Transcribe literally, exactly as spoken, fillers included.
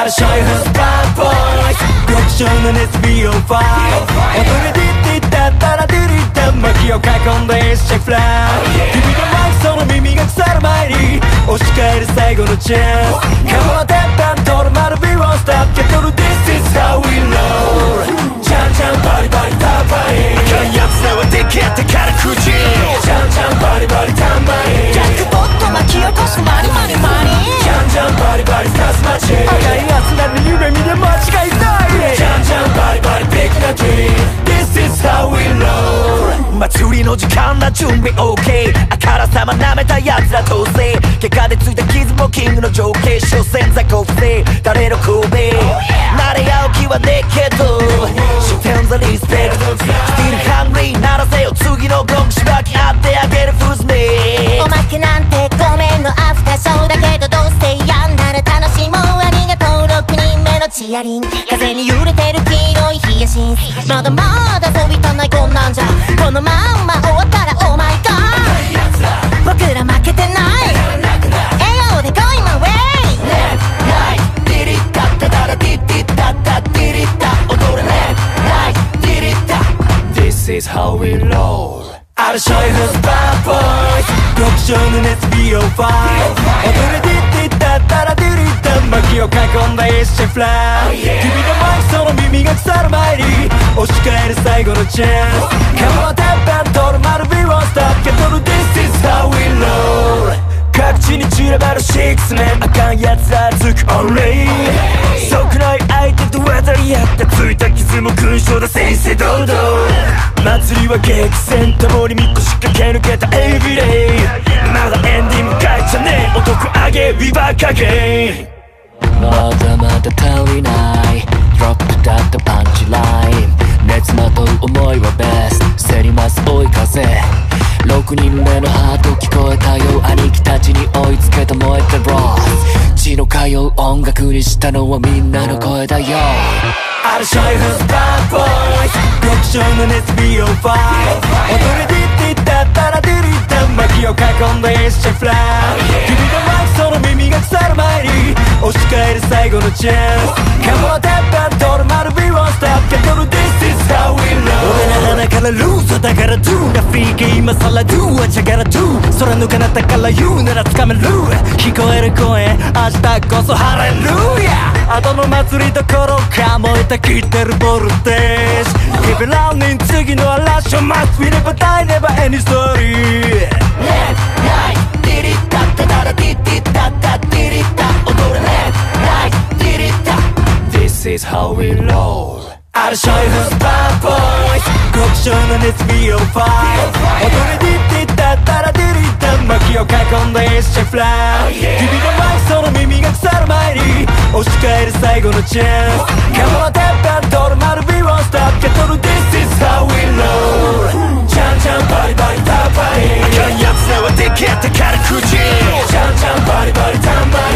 あるしょいフスバーボーイズ極小の熱 ビーオーファイブ 踊りディッディッダッダラディリッダ巻を囲んで一緒フライ君のマイクその耳が腐る前に押し返る最後のチャンスカモの鉄板取る丸 ビーオンスタップけ取る This is how we roll チャンチャンバリバリタンバリあかんやつらはでき合ってからくじチャンチャンバリバリタンバリジャックボット巻き起こすマリマリマリチャンチャンバリバリタスマチあかんやつらの夢見で間違いないチャンチャンバリバリビッグなドリーム This is how we roll 祭りの時間だ準備 OK あからさまなめたやつら統制結果でついた傷もキングの情景所詮雑魚不正誰の神戸慣れ合う気はねえけど視点ザリスペクトスティルハングリーならせよ次のゴングしばき合ってあげるフーズメイおまけなんてごめんのアフターショーだけどどうせやんなら楽しもうありがとうろくにんめのチアリン風に揺れてる黄色いヒヤシンスまだまだ飛びたないこんなんじゃこのまんま終わったらオーマイガー僕ら負けてない笑顔で Going my way Left, right, ディリッタッタダラディッディッタッタディリッタ踊れ Left, right, ディリッタ This is how we roll あるしょいフスバーボーイズ極小の熱 ビーオーファイブ 踊れディッディッタッタラディリッタ巻を囲んだ一緒フライ君のマイクその耳が腐る前に押し返る最後のチャンスカモの鉄板取る丸 ビーオンスタップけ取る This is how we roll 各地に散らばるシックスメンあかんやつらつくオンリー少ない相手と渡り合ってついた傷も勲章だ先生堂々祭りは激戦共にみっこしか駆け抜けたエブリデイまだエンディングかいちゃねえ男上げビバかけまだまだ足りない Drop だったパンチライン熱まとう思いはベスト競ります追い風ろくにんめのハート聞こえたよ兄貴たちに追いつけた燃えたロス血の通う音楽にしたのはみんなの声だよあるしょいフスバーボーイズ極小の熱 ビーオーファイブ 踊れディッディッダッダラディリッダ巻を囲んだ一緒フライ君のマイクその耳が腐る前に押し返る最後のチャンスカモの鉄板取る丸 ビーオンスタップけ取る This is how we roll 俺の鼻からルーズだから Do ラフィーゲ今さら Do はじゃから Do 空抜かなったから言うならつかめる聞こえる声明日こそハレルヤ後の祭りどころか燃えたきってるボルテージ Keep it running 次の嵐を待つ We never die never any story Left, right, ディリッタッタダラディッディッタッタディリッタ踊れ Left, right, ディリッタ This is how we roll あるしょいフスバーボーイズ極小の熱 ビーオーファイブ 踊れディッディッタッタラディリッタ巻を囲んだ一緒フライ君のマイクその耳が腐る前に押し返る最後のチャンスカモの鉄板取る丸 ビーオンスタップけ取る This is how we roll チャンチャンバリバリタンバリあかんやつらはでき合ってからくじチャンチャンバリバリタンバリ